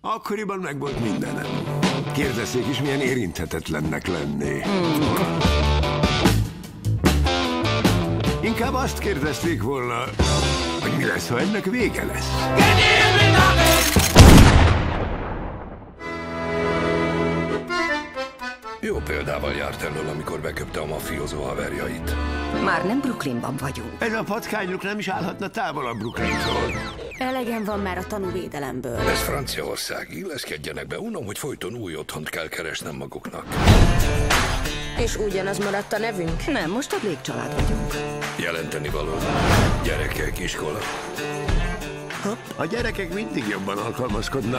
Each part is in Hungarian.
Akkoriban megvolt mindenem. Kérdezték is, milyen érinthetetlennek lenni. Inkább azt kérdezték volna, hogy mi lesz, ha ennek vége lesz. Jó példával járt elől, amikor beköpte a mafiózó haverjait. Már nem Brooklynban vagyunk. Ez a patkányok nem is állhatna távolabb Brooklyntól. Elegem van már a tanúvédelemből. Ez Franciaország, illeszkedjenek be, unom, hogy folyton új otthont kell keresnem maguknak. És ugyanaz maradt a nevünk? Nem, most a Blake család vagyunk. Jelenteni való. Gyerekek, iskola. A gyerekek mindig jobban alkalmazkodnak.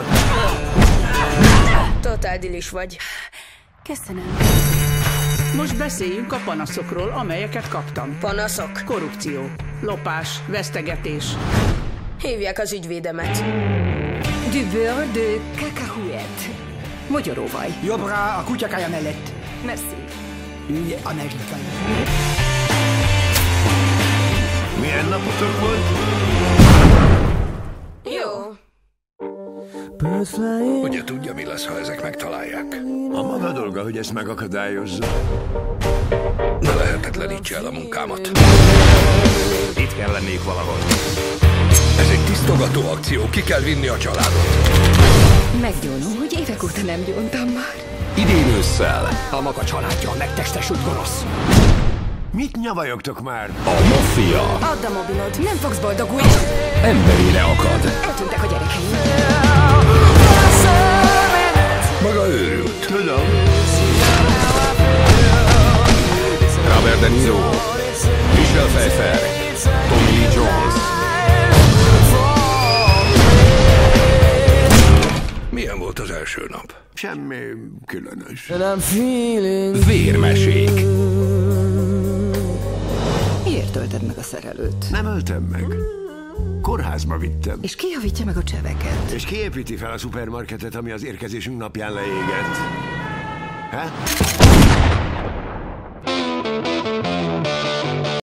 Totál dilis vagy. Köszönöm. Most beszéljünk a panaszokról, amelyeket kaptam. Panaszok? Korrupció, lopás, vesztegetés. Hívják az ügyvédemet. Du beurre de cacahuète. Magyaróvaj. Jobbra a kutyakája mellett. Merci. Ülj amerikai. Milyen napotok volt? Jó. Ugye tudja, mi lesz, ha ezek megtalálják? A maga dolga, hogy ezt megakadályozza. Ne lehetetlenítse el a munkámat. Itt kell lennék valahol. Ez egy tisztogató akció, ki kell vinni a családot. Meggyónom, hogy évek óta nem gyóntam már. Idén ősszel a maga családja a megtestesült gonosz. Mit nyavajogtok már? A maffia Add a mobilod, nem fogsz boldogulni. emberére akad. Eltűntek a gyerekeim. Maga őrült. Tudom. Robert De Niro, Michelle Pfeiffer, Tommy Lee Jones. Milyen volt az első nap? Semmi különös. Vérmesék. Miért tölted meg a szerelőt? Nem öltem meg. Kórházba vittem. És ki javítja meg a csöveket? És kiépíti fel a szupermarketet, ami az érkezésünk napján leégett. Ha?